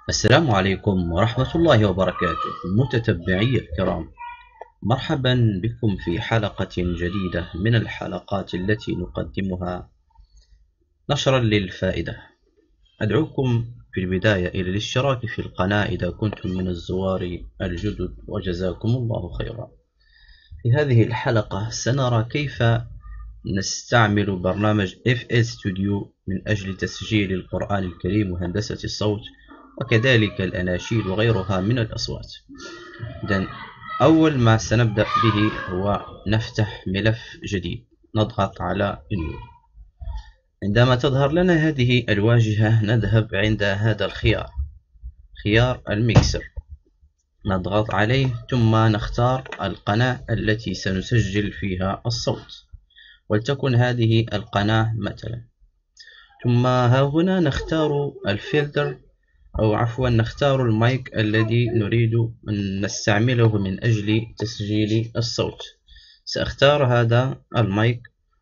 السلام عليكم ورحمة الله وبركاته متتبعي الكرام. مرحبا بكم في حلقة جديدة من الحلقات التي نقدمها نشرا للفائدة. أدعوكم في البداية إلى الاشتراك في القناة إذا كنتم من الزوار الجدد، وجزاكم الله خيرا. في هذه الحلقة سنرى كيف نستعمل برنامج FL Studio من أجل تسجيل القرآن الكريم وهندسة الصوت، وكذلك الأناشيد وغيرها من الأصوات. إذن أول ما سنبدأ به هو نفتح ملف جديد، نضغط على New. عندما تظهر لنا هذه الواجهة نذهب عند هذا الخيار، خيار الميكسر، نضغط عليه ثم نختار القناة التي سنسجل فيها الصوت، ولتكن هذه القناة مثلا. ثم ها هنا نختار الفلتر، أو عفوا نختار المايك الذي نريد أن نستعمله من أجل تسجيل الصوت. سأختار هذا المايك،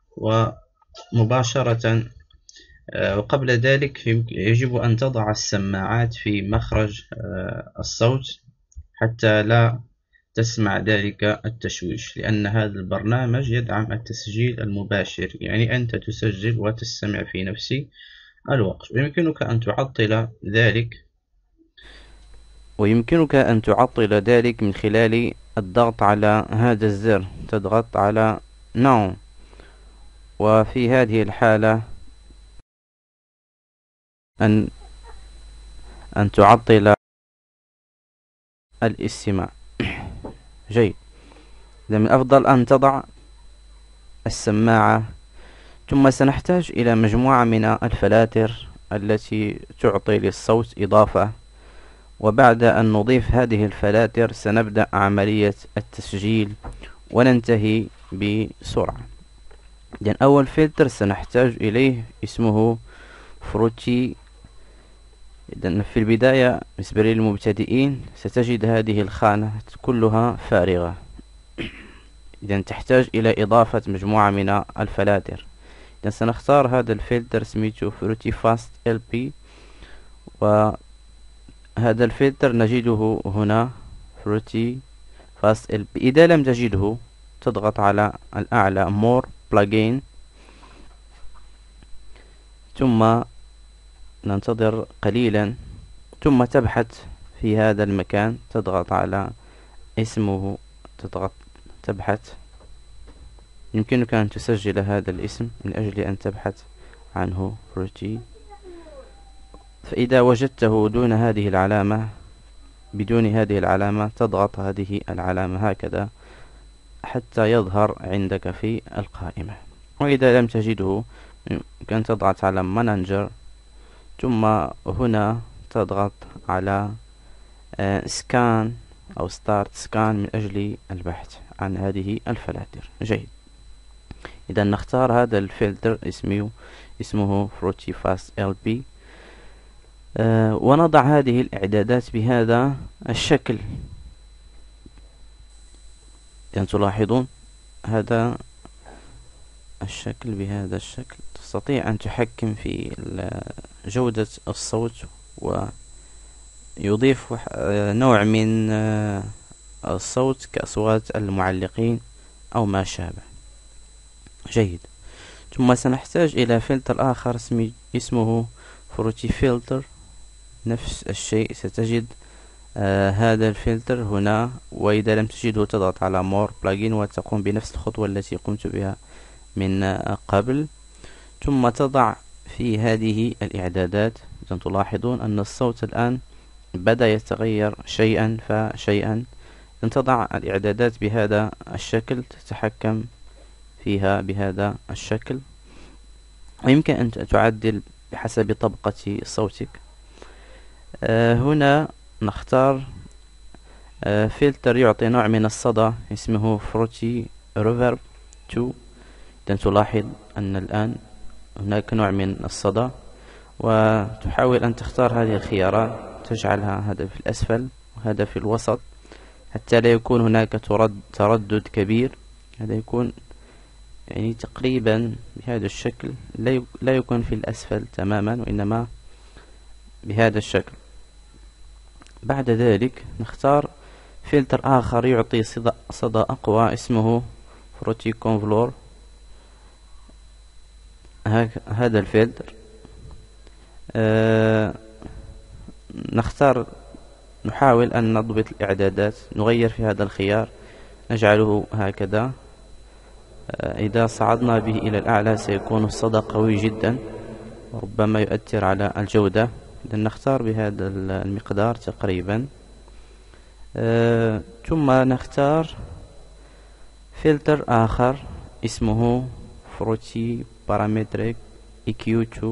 ومباشرة وقبل ذلك يجب أن تضع السماعات في مخرج الصوت حتى لا تسمع ذلك التشويش، لأن هذا البرنامج يدعم التسجيل المباشر، يعني أنت تسجل وتستمع في نفس الوقت. ويمكنك أن تعطل ذلك من خلال الضغط على هذا الزر، تضغط على No، وفي هذه الحالة أن تعطل الاستماع. جيد. من الأفضل أن تضع السماعة، ثم سنحتاج إلى مجموعة من الفلاتر التي تعطي للصوت إضافة، وبعد أن نضيف هذه الفلاتر سنبدأ عملية التسجيل وننتهي بسرعة. إذن أول فلتر سنحتاج إليه اسمه فروتي. إذن في البداية بالنسبة للمبتدئين ستجد هذه الخانة كلها فارغة، إذن تحتاج إلى إضافة مجموعة من الفلاتر. إذن سنختار هذا الفلتر سميته فروتي فاست LP، وهذا الفلتر نجده هنا فروتي فاست LP. إذا لم تجده تضغط على الأعلى More Plugin، ثم ننتظر قليلا، ثم تبحث في هذا المكان، تضغط على اسمه، تبحث. يمكنك أن تسجل هذا الاسم من أجل أن تبحث عنه فروتي. فإذا وجدته دون هذه العلامة، بدون هذه العلامة، تضغط هذه العلامة هكذا حتى يظهر عندك في القائمة. وإذا لم تجده يمكن تضغط على مانجر، ثم هنا تضغط على سكان أو ستارت سكان من أجل البحث عن هذه الفلاتر. جيد. إذا نختار هذا الفلتر اسمه فروتي فاست LP، ونضع هذه الإعدادات بهذا الشكل. يعني تلاحظون هذا الشكل، بهذا الشكل تستطيع أن تحكم في جودة الصوت، ويضيف نوع من الصوت كأصوات المعلقين أو ما شابه. جيد. ثم سنحتاج إلى فلتر آخر اسمه فروتي فلتر. نفس الشيء ستجد هذا الفلتر هنا، وإذا لم تجده تضغط على More Plugin وتقوم بنفس الخطوة التي قمت بها من قبل، ثم تضع في هذه الإعدادات. تلاحظون أن الصوت الآن بدأ يتغير شيئا فشيئا. تضع الإعدادات بهذا الشكل، تتحكم فيها بهذا الشكل، ويمكن أن تعدل بحسب طبقة صوتك. هنا نختار فلتر يعطي نوع من الصدى اسمه فروتي ريفرب 2. تلاحظ أن الآن هناك نوع من الصدى، وتحاول أن تختار هذه الخيارات، تجعلها هذا في الأسفل وهذا في الوسط حتى لا يكون هناك تردد كبير. هذا يكون يعني تقريبا بهذا الشكل، لا يكون في الأسفل تماما، وإنما بهذا الشكل. بعد ذلك نختار فلتر آخر يعطي صدى أقوى اسمه فروتي كونفلور. هذا الفلتر نحاول أن نضبط الإعدادات، نغير في هذا الخيار، نجعله هكذا. إذا صعدنا به إلى الأعلى سيكون الصدى قوي جدا وربما يؤثر على الجودة. إذا نختار بهذا المقدار تقريبا. ثم نختار فلتر آخر اسمه فروتي بارامتريك EQ2،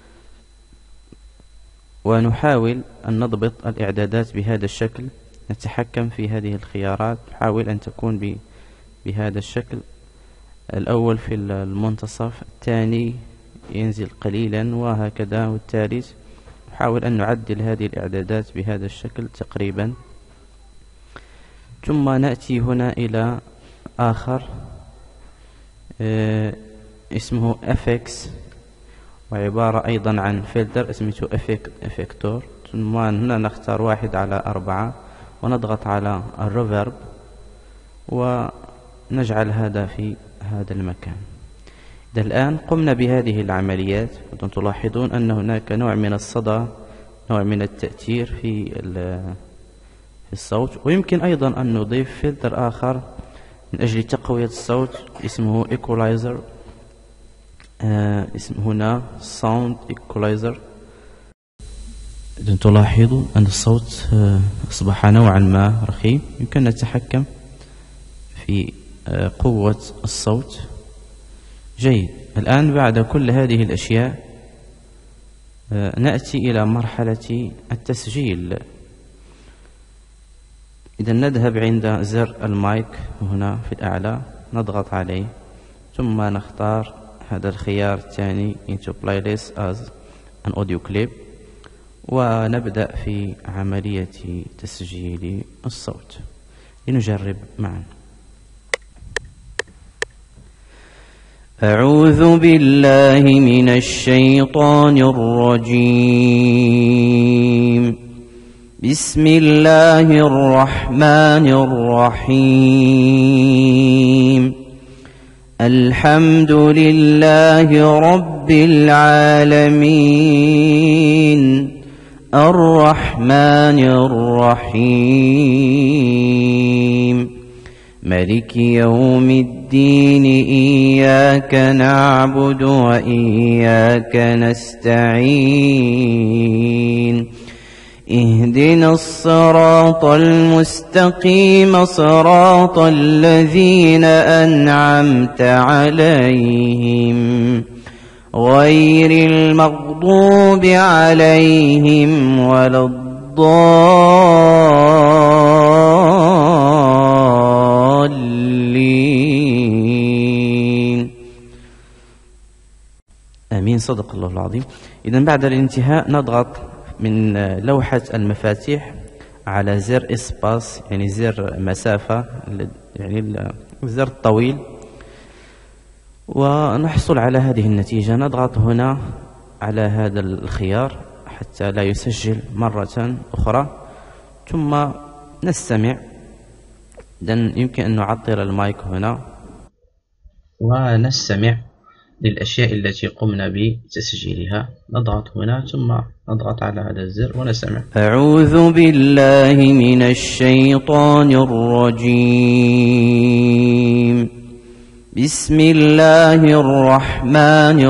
ونحاول أن نضبط الإعدادات بهذا الشكل، نتحكم في هذه الخيارات، نحاول أن تكون بهذا الشكل. الأول في المنتصف، الثاني ينزل قليلا وهكذا، والثالث. نحاول أن نعدل هذه الإعدادات بهذا الشكل تقريبا. ثم نأتي هنا إلى آخر اسمه FX، وعبارة أيضا عن فلتر اسمه افكتور. ثم هنا نختار 1/4 ونضغط على الريفرب ونجعل هذا في هذا المكان. إذا الآن قمنا بهذه العمليات، تلاحظون أن هناك نوع من الصدى، نوع من التأثير في الصوت. ويمكن أيضا أن نضيف فلتر آخر من أجل تقوية الصوت اسمه إيكولايزر. اسم هنا ساوند إيكولايزر. إذا تلاحظوا أن الصوت أصبح نوعا ما رخيم، يمكن نتحكم في قوة الصوت. جيد. الآن بعد كل هذه الأشياء نأتي إلى مرحلة التسجيل. إذا نذهب عند زر المايك هنا في الأعلى، نضغط عليه، ثم نختار هذا الخيار الثاني into playlist as an audio clip، ونبدأ في عملية تسجيل الصوت. لنجرب معا. أعوذ بالله من الشيطان الرجيم. بسم الله الرحمن الرحيم. الحمد لله رب العالمين، الرحمن الرحيم، مالك يوم الدين، إياك نعبد وإياك نستعين، اهدنا الصراط المستقيم، صراط الذين أنعمت عليهم، غير المغضوب عليهم ولا الضالين. آمين. صدق الله العظيم. إذن بعد الانتهاء نضغط من لوحة المفاتيح على زر إسباس، يعني زر مسافة، يعني الزر الطويل، ونحصل على هذه النتيجة. نضغط هنا على هذا الخيار حتى لا يسجل مرة أخرى، ثم نستمع. إذن يمكن أن نعطل المايك هنا ونستمع للأشياء التي قمنا بتسجيلها. نضغط هنا ثم نضغط على هذا الزر ونستمع. أعوذ بالله من الشيطان الرجيم. بسم الله الرحمن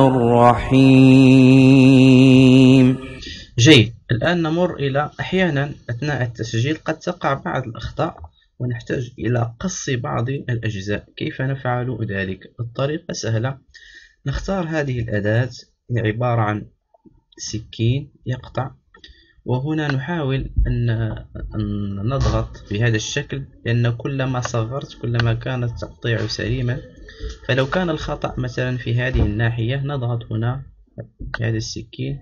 الرحيم. جيد. الآن نمر إلى أحيانا أثناء التسجيل قد تقع بعض الأخطاء ونحتاج إلى قص بعض الأجزاء. كيف نفعل ذلك؟ الطريقة سهلة. نختار هذه الأداة، هي عبارة عن سكين يقطع، وهنا نحاول أن نضغط بهذا الشكل، لأن كلما صغرت كلما كان التقطيع سليما. فلو كان الخطأ مثلا في هذه الناحية نضغط هنا بهذا السكين،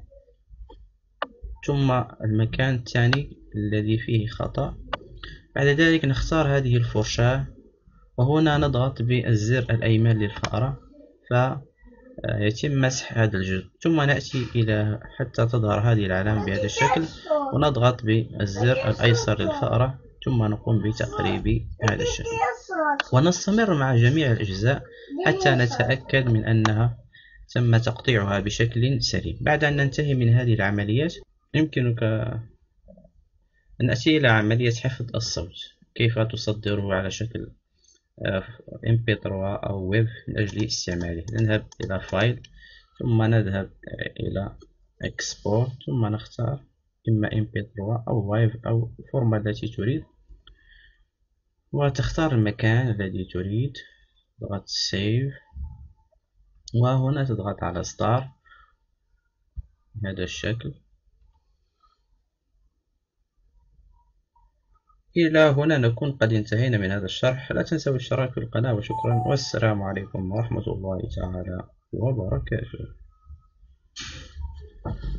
ثم المكان الثاني الذي فيه خطأ. بعد ذلك نختار هذه الفرشاة، وهنا نضغط بالزر الأيمن للفأرة يتم مسح هذا الجزء، ثم نأتي إلى حتى تظهر هذه العلامة بهذا الشكل، ونضغط بالزر الأيسر للفأرة، ثم نقوم بتقريب هذا الشكل، ونستمر مع جميع الأجزاء حتى نتأكد من أنها تم تقطيعها بشكل سليم. بعد أن ننتهي من هذه العمليات يمكنك أن نأتي إلى عملية حفظ الصوت، كيف تصدره على شكل MP3 أو ويب من أجل استعماله. نذهب إلى فايل، ثم نذهب إلى Export، ثم نختار إما MP3 أو وايف أو الفورمة التي تريد، وتختار المكان الذي تريد، تضغط Save، وهنا تضغط على Start بهذا الشكل. إلى هنا نكون قد انتهينا من هذا الشرح. لا تنسوا الاشتراك في القناة، وشكرا، والسلام عليكم ورحمة الله تعالى وبركاته.